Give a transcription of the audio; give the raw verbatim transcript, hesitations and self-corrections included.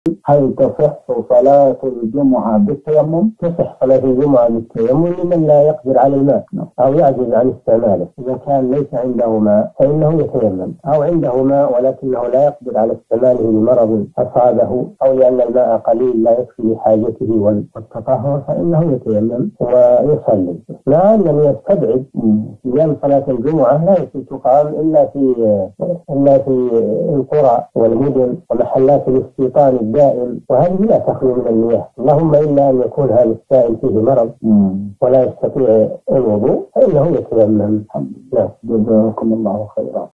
هل تصح صلاة الجمعة بالتيمم؟ تصح صلاة الجمعة بالتيمم لمن لا يقدر على الماء أو يعجز عن استعماله. إذا كان ليس عنده ماء فإنه يتيمم، أو عنده ماء ولكنه لا يقدر على استعماله لمرض أصابه أو لأن الماء قليل لا يكفي لحاجته والتطهر فإنه يتيمم ويصلي. مع أنه يستبعد أيام صلاة الجمعة لا تقام إلا في إلا في القرى والمدن ومحلات الاستيطان الدائم، وهذه لا تخلو من المياه، اللهم إلا أن يكون هذا السائل فيه مرض ولا يستطيع الوضوء فإنه يتيمم. نعم. جزاكم الله خيرا.